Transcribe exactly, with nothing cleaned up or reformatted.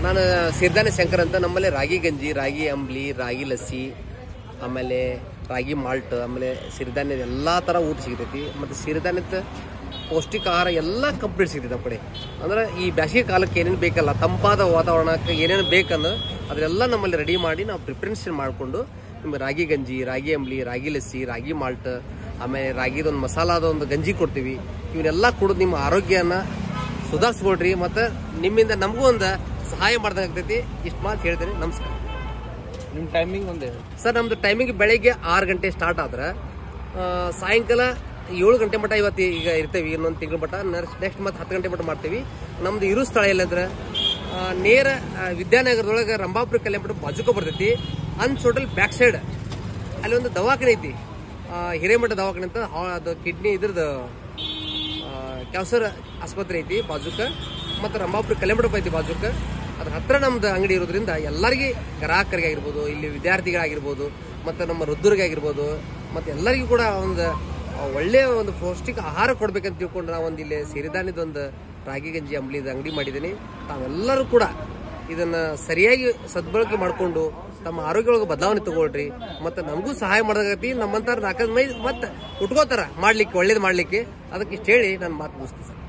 ನಾನು ಸಿರಿಧಾನ್ಯ ಶಂಕರ್ ಅಂತ. ನಮ್ಮಲ್ಲಿ ರಾಗಿ ಗಂಜಿ, ರಾಗಿ ಅಂಬ್ಲಿ, ರಾಗಿ ಲಸ್ಸಿ, ಆಮೇಲೆ ರಾಗಿ ಮಾಲ್ಟ್, ಆಮೇಲೆ ಸಿರಿಧಾನ್ಯದ ಎಲ್ಲ ಥರ ಊಟ ಸಿಗ್ತೈತಿ. ಮತ್ತು ಸಿರಿಧಾನ್ಯದ ಪೌಷ್ಟಿಕ ಆಹಾರ ಎಲ್ಲ ಕಂಪ್ಲೀಟ್ ಸಿಗ್ತೈತೆ ನಮ್ಮ ಕಡೆ. ಅಂದ್ರೆ ಈ ಬ್ಯಾಸಿಗೆ ಕಾಲಕ್ಕೆ ಏನೇನು ಬೇಕಲ್ಲ, ತಂಪಾದ ವಾತಾವರಣಕ್ಕೆ ಏನೇನು ಬೇಕಂದ್ರೆ ಅದರೆಲ್ಲ ನಮ್ಮಲ್ಲಿ ರೆಡಿ ಮಾಡಿ ನಾವು ಪ್ರಿಪ್ರೇಷನ್ ಮಾಡಿಕೊಂಡು ನಿಮ್ಗೆ ರಾಗಿ ಗಂಜಿ, ರಾಗಿ ಅಂಬ್ಲಿ, ರಾಗಿ ಲಸ್ಸಿ, ರಾಗಿ ಮಾಲ್ಟ್, ಆಮೇಲೆ ರಾಗಿದೊಂದು ಮಸಾಲಾದ ಒಂದು ಗಂಜಿ ಕೊಡ್ತೀವಿ. ಇವನ್ನೆಲ್ಲ ಕುಡಿದು ನಿಮ್ಮ ಆರೋಗ್ಯನ ಸುಧಾರಿಸ್ಕೊಳ್ರಿ ಮತ್ತು ನಿಮ್ಮಿಂದ ನಮಗೂ ಒಂದು ಸಹಾಯ ಮಾಡ್ದಂಗೆ ಆಗ್ತೈತಿ. ಇಷ್ಟು ಮಾತು ಹೇಳ್ತೀನಿ. ನಮಸ್ಕಾರ. ನಿಮ್ಮ ಟೈಮಿಂಗ್ ಒಂದೇ ಸರ್? ನಮ್ಮದು ಟೈಮಿಂಗ್ ಬೆಳಗ್ಗೆ ಆರು ಗಂಟೆ ಸ್ಟಾರ್ಟ್ ಆದ್ರೆ ಸಾಯಂಕಾಲ ಏಳು ಗಂಟೆ ಮಟ್ಟ ಇವತ್ತು ಈಗ ಇರ್ತೇವೆ. ಇನ್ನೊಂದು ತಿಂಗಳ ಮಟ್ಟ ನೆಕ್ಸ್ಟ್ ಮತ್ತೆ ಹತ್ತು ಗಂಟೆ ಮಟ್ಟ ಮಾಡ್ತೀವಿ. ನಮ್ದು ಇರೋ ಸ್ಥಳ ಎಲ್ಲಂದ್ರೆ ನೇರ ವಿದ್ಯಾನಗರದೊಳಗೆ ರಂಭಾಪುರ ಕಲ್ಯಾಣ ಬಾಜುಕ ಬರ್ತೈತಿ. ಅನ್ಸ್ ಹೋಟೆಲ್ ಬ್ಯಾಕ್ ಸೈಡ್ ಅಲ್ಲಿ ಒಂದು ದವಾಖಾನೆ ಐತಿ, ಹಿರೇಮಠ ದವಾಖಾನೆ ಅಂತ. ಅದು ಕಿಡ್ನಿ ಇದ್ರದ್ದು ಕ್ಯಾನ್ಸರ್ ಆಸ್ಪತ್ರೆ ಐತಿ ಬಾಜುಕ. ಮತ್ತು ರಂಭಾಪುರ ಕಲ್ಯಾಣ ಐತಿ ಬಾಜುಕ. ಅದ್ರ ಹತ್ರ ನಮ್ದು ಅಂಗಡಿ ಇರೋದ್ರಿಂದ ಎಲ್ಲರಿಗೆ, ಗ್ರಾಹಕರಿಗೆ ಆಗಿರ್ಬೋದು, ಇಲ್ಲಿ ವಿದ್ಯಾರ್ಥಿಗಳಾಗಿರ್ಬೋದು, ಮತ್ತು ನಮ್ಮ ವೃದ್ಧರಿಗೆ ಆಗಿರ್ಬೋದು, ಮತ್ತು ಎಲ್ಲರಿಗೂ ಕೂಡ ಒಂದು ಒಳ್ಳೆಯ ಒಂದು ಪೌಷ್ಟಿಕ ಆಹಾರ ಕೊಡ್ಬೇಕಂತ ತಿಳ್ಕೊಂಡು ನಾವು ಒಂದು ಇಲ್ಲಿ ಸಿರಿಧಾನ್ಯದೊಂದು ರಾಗಿ ಗಂಜಿ ಅಂಬ್ಲಿದ ಅಂಗಡಿ ಮಾಡಿದ್ದೀನಿ. ತಾವೆಲ್ಲರೂ ಕೂಡ ಇದನ್ನು ಸರಿಯಾಗಿ ಸದ್ಬಳಕೆ ಮಾಡಿಕೊಂಡು ತಮ್ಮ ಆರೋಗ್ಯೊಳಗೆ ಬದಲಾವಣೆ ತಗೊಳ್ರಿ. ಮತ್ತು ನಮಗೂ ಸಹಾಯ ಮಾಡೋದಾಗತ್ತಿ. ನಮ್ಮಂತ ನಾಲ್ಕೈದು ಮೈ ಮತ್ತೆ ಉಟ್ಕೋತಾರ ಮಾಡ್ಲಿಕ್ಕೆ, ಒಳ್ಳೇದು ಮಾಡ್ಲಿಕ್ಕೆ. ಅದಕ್ಕೆ ಇಷ್ಟು ಹೇಳಿ ನಾನು ಮಾತು ಮುಗಿಸ್ತೀನಿ ಸರ್.